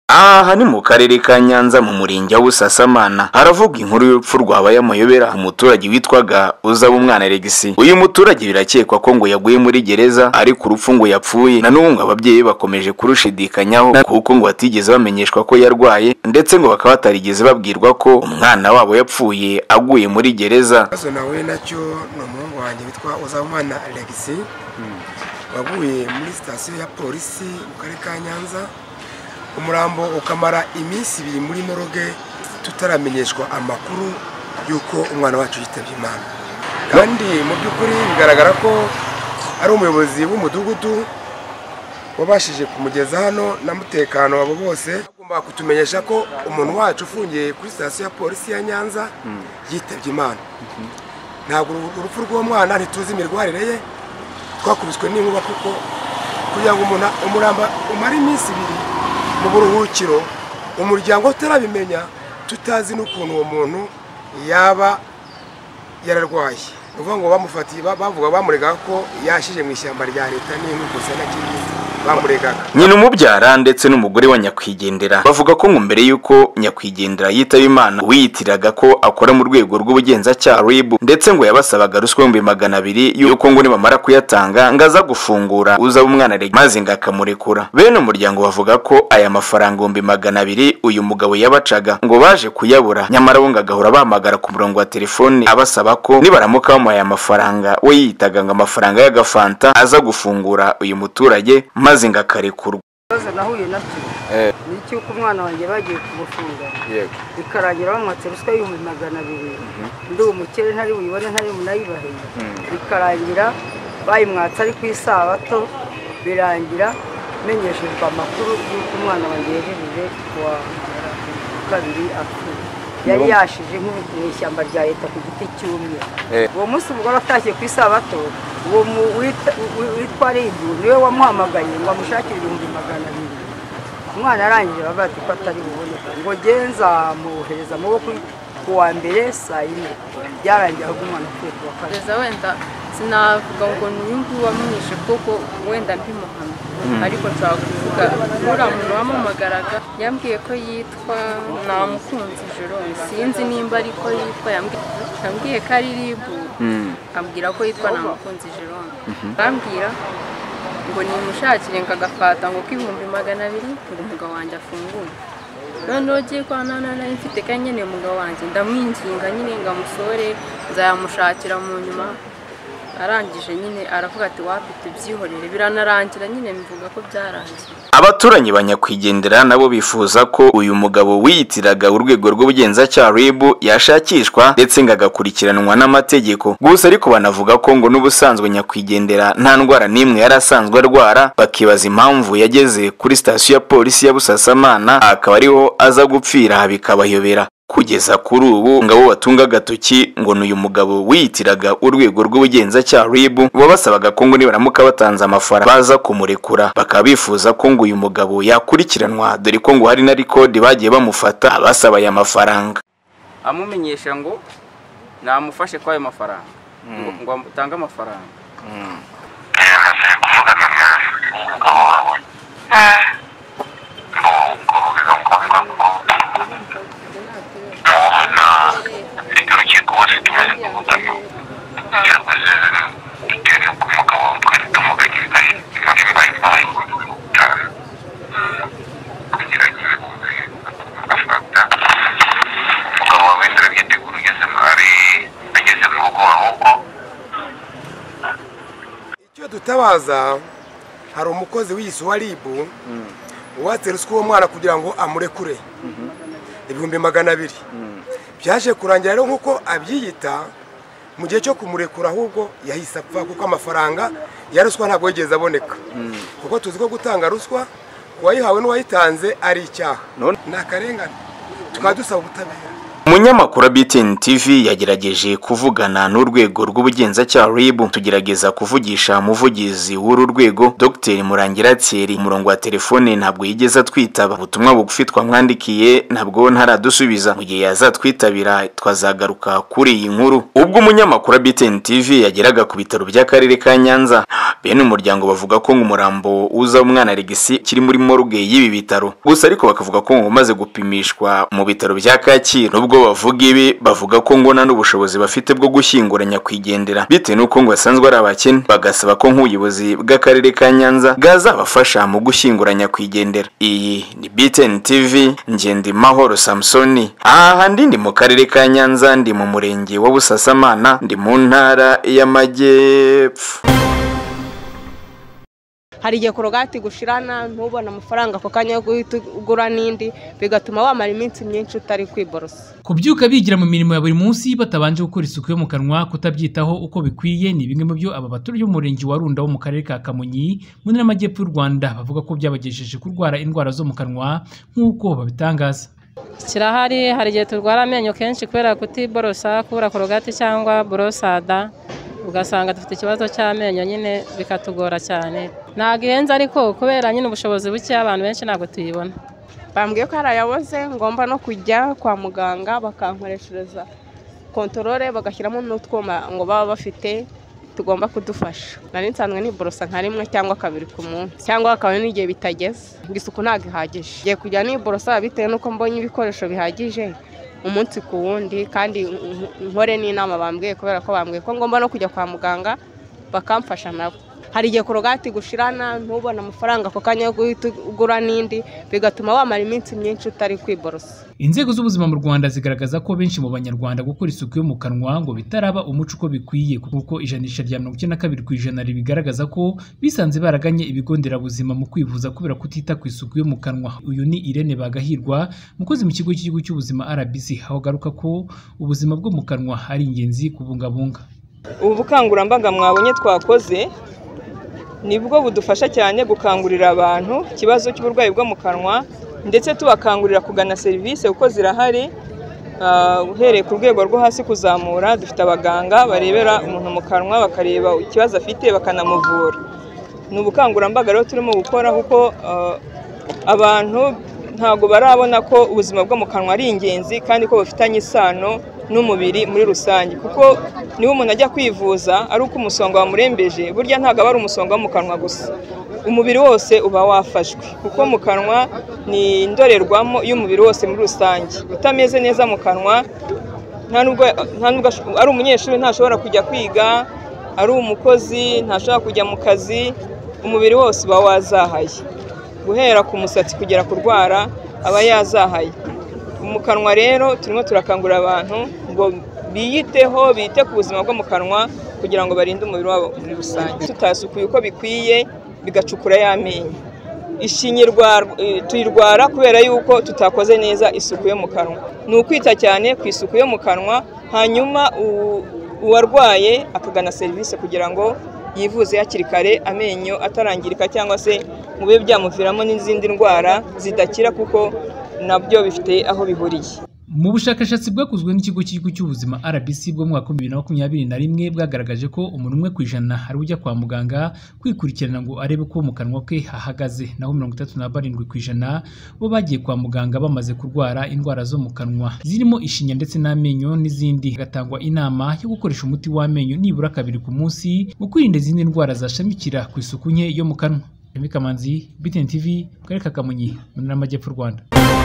Aha ni mu karere ka Nyanza mu murenge wa Busasamana haravuga inkuru y'urupfu rwabaye amayobera umuturage witwaga Uzabumwana Alexis. Uyu muturage birakekwa ko ngo yaguye muri gereza ariko urupfu ngo yapfuye, na n'ubu ababyeyi bakomeje kurushidikanyaho kuko ngo batigeze bamenyeshwa ko yarwaye, ndetse ngo bakaba batarigeze babwirwa ko umwana wabo yapfuye aguye muri gereza. Nawe nacyo ni umuhungu wanjye witwa Uzabumwana Alexis waguye muri sitasiyo ya polisi mu karere ka Nyanza. Umurambo ukamara iminsi 2 muri moroge tutaramenyeshwa amakuru yuko umwana wacu yitabye Imana. Kandi mu by'ukuri bigaragara ko ari umuyobozi w'umudugudu wabashije kumugeza hano na mutekano wabo bose agomba kutumenyesha ko umuntu wacu ufungiye kuri sitasiyo ya polisi ya Nyanza yitabye Imana. Ntabwo urupfu rw'uwo mwana ntituzi imirwarire ye, twakubiswe n'inkuba kuko kugira ngo umuramba umara iminsi 2 mu buruhukiro umuryango utarabimenya tutazi n'ukuntu uwo muntu yaba yararwaye. Uvuga ngo bamufatiye bavuga bamurega ko yashije mu ishyamba rya leta n'inkuko sana kindi bamuregaga. Nyina umubyara ndetse n'umugore wa nyakwigendera bavuga ko ngo mbere yuko nyakwigendera yitaba Imana wiyitiraga ko akora mu rwego rw'ubugenzacyaha RIB, ndetse ngo yabasabaga ruswa 200 yuko ngo nibamara kuyatanga ngaza gufungura Uzabumwana Alexis maze ngakamurekura. Bene umuryango bavuga ko aya mafaranga 200 uyu mugabo yabacaga ngo baje kuyabura, nyamara bo ngagahora bahamagara ku murongo wa telefone abasaba ko nibaramuka bamuhaye amafaranga we yitaga ngo amafaranga y'agafanta aza gufungura uyu muturage maze ngakarekurwa. Nahuye nacyo niki uko umwana wanjye bagiye kumufunga bikarangira bamwatse ruswa 200 ndi umukere ntari buyibone ntari munayibahe, bikarangira bayimwatse ari ku isabato, birangira menyeshejwe amakuru y'uko umwana wanjye yejeje kuwa 2 apfuye. Yari yashije mu ishyamba rya leta ku giti cyumye. Uwo munsi umugore atashye ku isabato, uwo witwa Ribu niwe wamuhamagaye ngo amushakire 200. Umwana arangije babati ko atari buboneka ngo genza muhereza amaboko kuwa mbere saa 4. Byarangiye aho umwana afite kuwa 4. Wenda sinavuga ngo n'uyungu wamwishe kuko wenda mbimuhamye, ariko nshaka kuvuga muntu wamamagaraga yambwiye ko yitwa Namukunzi Jerome, sinzi nimba ariko yitwa, yambwiye ko ari Ribu, ambwira ko yitwa Namukunzi Jerome. Bambwira ngo nimushakire ngagafata ngo 200 ngo umugabo wanjye afunguye. None ugiye kwa nana mfite kanyene umugabo wanjye ndamwinginga nyine ngamusore nzayamushakira mu nyuma. Arangije nyine aravuga ati wapite byihorere, biranarangira nyine mvuga ko byarangiye. Abaturanyi banyakwigendera nabo bifuza ko uyu mugabo wiyitiraga urwego rw'ubugenzacyaha RIB yashakishwa ndetse ngagakurikiranwa n'amategeko. Gusa ariko banavuga ko ngo n'ubusanzwe nyakwigendera nta ndwara n'imwe yarasanzwe arwara, bakibaza impamvu yageze kuri sitasiyo ya polisi ya Busasamana akaba ariho aza gupfira bikabayobera. Kugeza kuri ubu ngabo batunga gatoki ngo n'uyu mugabo wiyitiraga urwego rw'ubugenzacyaha RIB babasabaga ko ngo nibaramuka batanze amafaranga baza kumurekura, bakaba bifuza ko ngo uyu mugabo yakurikiranwa, dore ko ngo hari na record bagiye bamufata abasaba aya mafaranga. Amumenyesha ngo namufashe kwa ayo mafaranga ngo atange amafaranga. Icyo dutabaza, hari umukozi w'isi wa RIB watse ruswa uwo mwana kugira ngo amurekure 200. Byaje kurangira rero nkuko abyiyita mu gihe cyo kumurekura, ahubwo yahise apfa kuko amafaranga ya ruswa ntabwo yigeze aboneka, kuko tuzi ko gutanga ruswa wayihawe n'uwayitanze ari icyaha n'akarengane, tukadusaba ubutabera. umunyamakuru wa BTN TV yagerageje kuvugana n'urwego rw'ubugenzacyaha RIB, tugerageza kuvugisha umuvugizi w'uru rwego Dr Murangira Thierry. Umurongo wa telefone ntabwo yigeze twitaba, ubutumwa bugufi twamwandikiye ntabwo ntaradusubiza. Mu gihe yazatwitabira twazagaruka kuri iyi nkuru. Ubwo umunyamakuru wa BTN TV yageraga ku bitaro by'akarere ka Nyanza, bene umuryango bavuga ko umurambo uza umwana Alexis kiri muri morgue y'ibi bitaro, gusa ariko bakavuga ko umaze gupimishwa mu bitaro bya Kacyiru. Nubwo bavuga ibi, bavuga ko ngo nta n'ubushobozi bafite bwo gushyingura nyakwigendera bitewe n'uko ngo basanzwe ari abakene, bagasaba ko nk'ubuyobozi bw'akarere ka Nyanza bwazabafasha mu gushyingura nyakwigendera. Iyi ni BTN TV, Ngendi Mahoro Samsoni. Aha ndi mu karere ka Nyanza, ndi mu murenge wa Busasamana, ndi mu ntara y'Amajyepfo. Hari igihe korogati gushirana ntubona amafaranga ako kanya yo guhita ugura n'indi, bigatuma wamara iminsi myinshi utari kwiborosa. Kubyuka bigira mu mirimo ya buri munsi batabanje gukora isuku yo mu kanwa, kutabyitaho uko bikwiye, ni bimwe mu byo aba baturage b'umurenge wa Runda wo mu karere ka Kamonyi mu ntara y'Amajyepfo y'u Rwanda bavuga ko byabagejeje kurwara indwara zo mu kanwa nk'uko babitangaza. Kirahari, hari igihe turwara amenyo kenshi kubera kutiborosa, kubura korogati cyangwa borosada, ugasanga dufite ikibazo cy'amenyo nyine bikatugora cyane. Ntabwo ihenze ariko kubera nyine ubushobozi buke abantu benshi ntabwo tuyibona. Bambwiye ko harayaboze ngomba no kujya kwa muganga bakankoreshereza kontorore, bagashyiramo n'utwuma ngo baba bafite tugomba kudufasha. Nari nsanzwe niborosa nka rimwe cyangwa kabiri ku munsi, cyangwa akaba n'igihe bitageze, isuku ntabwo ihagije. Ngiye kujya niborosa bitewe n'uko mbonye ibikoresho bihagije umunsi ku wundi, kandi nkore n'inama bambwiye kubera ko bambwiye ko ngomba no kujya kwa muganga bakamfasha nabo. Hari igihe korogati gushirana ntubona amafaranga ako kanya yo guhita ugura n'indi, bigatuma wamara iminsi myinshi utari kwiborosa. Inzego z'ubuzima mu Rwanda zigaragaza ko benshi mu banyarwanda gukora isuku yo mu kanwa ngo bitaraba umuco uko bikwiye, kuko ijanisha rya 92% ribigaragaza ko bisanze baraganye ibigo nderabuzima mu kwivuza kubera kutita ku isuku yo mu kanwa. Uyu ni Irene Bagahirwa, mukozi mu kigo cy'igihugu cy'ubuzima RBC, aho garuka ko ubuzima bwo mu kanwa ari ingenzi kubungabunga. Ubu bukangurambaga mwabonye twakoze nibwo budufasha cyane gukangurira abantu ikibazo cy'uburwayi bwo mu kanwa, ndetse tubakangurira kugana serivisi uko zirahari. Uhereye ku rwego rwo hasi kuzamura, dufite abaganga barebera umuntu mu kanwa bakareba ikibazo afite bakanamuvura. Ni ubukangurambaga rero turimo gukora kuko abantu ntabwo barabona ko ubuzima bwo mu kanwa ari ingenzi kandi ko bufitanye isano n'umubiri muri rusange, kuko niba umuntu ajya kwivuza ari uko umusonga wamurembeje, burya ntabwo aba ari umusonga wo mu kanwa gusa, umubiri wose uba wafashwe, kuko mu kanwa ni indorerwamo y'umubiri wose muri rusange. Utameze neza mu kanwa, nta nubwo ari umunyeshuri ntashobora kujya kwiga, ari umukozi ntashobora kujya mu kazi, umubiri wose uba wazahaye, guhera ku musatsi kugera ku rwara aba yazahaye. Mu kanwa rero turimo turakangurira abantu ngo biyiteho, bite ku buzima bwo mu kanwa kugira ngo barinde umubiri wabo muri rusange. Tutasukuye uko bikwiye bigacukura y'amenyo, ishinya tuyirwara kubera yuko tutakoze neza isuku yo mu kanwa. Ni ukwita cyane ku isuku yo mu kanwa, hanyuma uwarwaye akagana serivisi kugira ngo yivuze hakiri kare amenyo atarangirika cyangwa se mu bibe byamuviramo n'izindi ndwara zidakira, kuko nabyo bifite aho bihuriye. Mu bushakashatsi bwakozwe n'ikigo cy'igihugu cy'ubuzima RBC bwo mu mwaka 2021 bwagaragaje ko umuntu umwe ku ijana ari ujya kwa muganga kwikurikirana ngo arebe ko mu kanwa ke hahagaze, naho 37% bo bagiye kwa muganga bamaze kurwara indwara zo mu kanwa zirimo ishinya ndetse n'amenyo n'izindi. Gatangwa inama yo gukoresha umuti w'amenyo nibura 2 ku munsi mu kwirinda izindi ndwara zashamikira ku isuku nke yo mu kanwa. Emi Kamanzi, BTN TV, Karere ka Kamonyi, mu ntara y'Amajyepfo y'u Rwanda.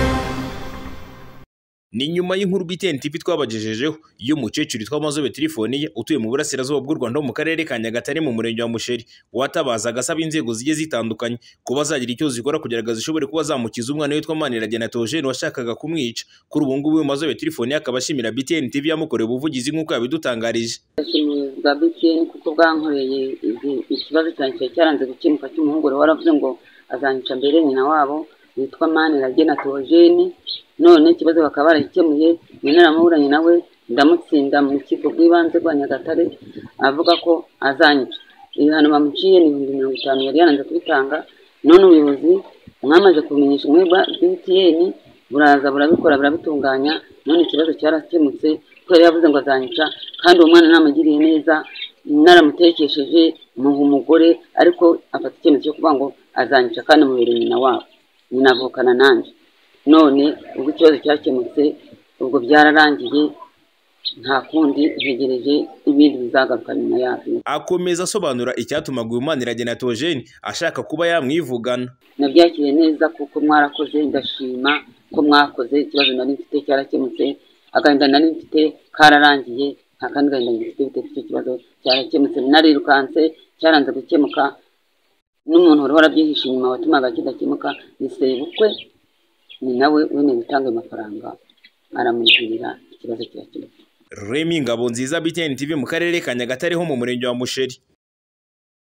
Ni nyuma y'inkuru BTN TV twabagejejeho y'umukecuru witwa Mazobe Telefoni utuye mu burasirazuba bw'u Rwanda mu karere ka Nyagatare mu murenge wa Musheri, watabaza agasaba inzego zigiye zitandukanye kuba zagira icyo zikora kugira ngo zishobore kuba zamukiza umwana witwa Maniragena Theogene washakaga kumwica. Kuri ubu ngubu Mazobe Telefoni akaba ashimira BTN TV yamukoreye ubuvugizi nk'uko yabidutangarije. Bwa BTN kuko bwankoreye ikibazo cyanjye cyaranze gukemuka cy'umuhungu waravuze ngo azanyica mbere nyina wabo witwa Maniragena Theogene. None ikibazo bakaba baragikemuye, nyine namuburanye nawe ndamutsinda mu rukiko rw'ibanze rwa Nyagatare avuga ko azanyica. Ibihano bamuciye ni 50,000 yari yananze kubitanga. None ubuyobozi mwamaze kumenyesha mwebwa BTN buraza burabikora burabitunganya, none ikibazo cyarakemutse kubera yavuze ngo azanyica kandi uwo mwana namugiriye neza naramutekesheje muha umugore ariko afata icyemezo cyo kuvuga ngo azanyica kandi mubereye nyina wabo nyina avukana nanjye none ubwo ikibazo cyakemutse ubwo byararangiye nta kundi ntegereje ibindi bizagaruka nyuma yabyo. Akomeza asobanura icyatumaga uyu Maniragena Theogene ashaka kuba yamwivugana. Nabyakiriye neza kuko mwarakoze, ndashima ko mwakoze, ikibazo nari mfite cyarakemutse, agahinda nari mfite kararangiye, nta kandi gahinda mfite bitewe n'icyo kibazo cyarakemutse. Narirukanse cyaranze gukemuka, n'umuntu wari warabyihishe inyuma watumaga kidakemuka ni sebukwe, ni nawe wene gutanga amafaranga aramugirira ikibazo cyakemuka. Remy Ngabonziza, BTN TV mu karere ka Nyagatare ho mu murenge wa Musheri.